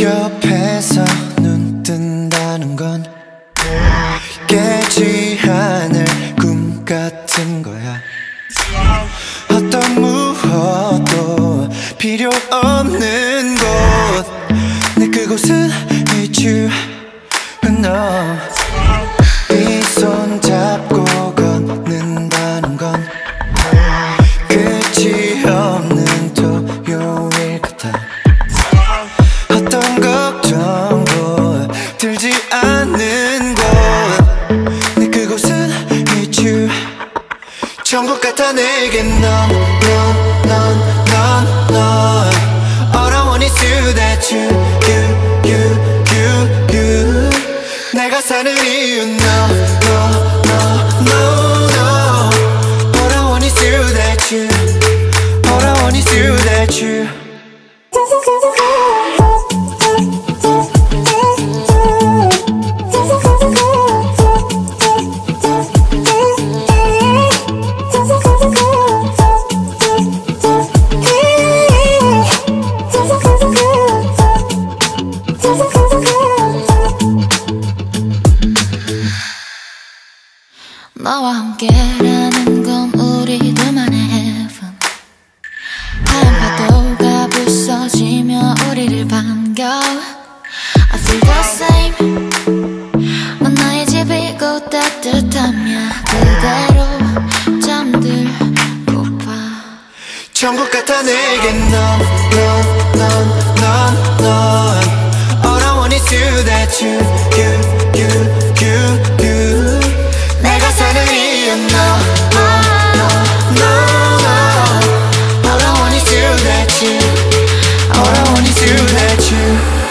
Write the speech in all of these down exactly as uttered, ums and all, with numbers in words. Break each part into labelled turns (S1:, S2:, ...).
S1: 옆에서 눈 뜬다는 건 깨지 않을 꿈 같은 거야. 어떤 무엇도 필요 없는 곳, 내 그곳은 With you and no. 이 손 잡고 걷는다는 건 끝이 없는 토요일 같아. 어떤 걱정도 들지 않는 곳, 내 그곳은 With you. 천국 같아 내겐 넌, 넌, 넌, 넌, 넌. All I want is you, that you, you, you, you, you. 내가 사는 이유 no, no, no, no, no. All I want is you, that you. All I want is you, that you.
S2: 너와 함께라는 건 우리 둘만의 heaven. 하얀 파도가 부서지며 우리를 반겨. I feel the same. 넌 나의 집이고 따뜻하며 그대로 잠들고파.
S1: 천국 같아 내겐 넌, 넌, 넌, 넌, 넌. All I want is you, that you, you, you, you, you. 내가 사는 이유 no, no, no, no, no. All I want is you, that you. All I want is you, that you.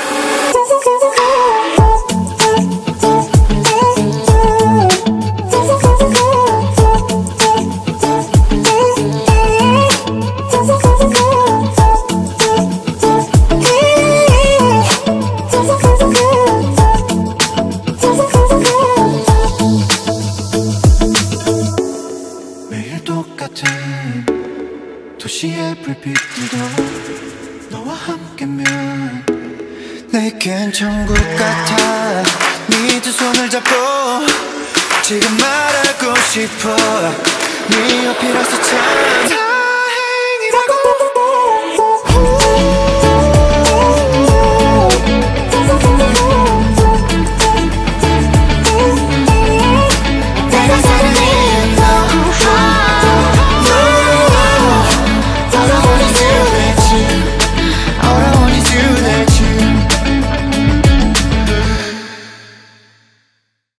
S1: 매일 똑같은 도시의 불빛들도 너와 함께면 내겐 천국 같아. 네 두 손을 잡고 지금 말하고 싶어. 네 옆이라서 참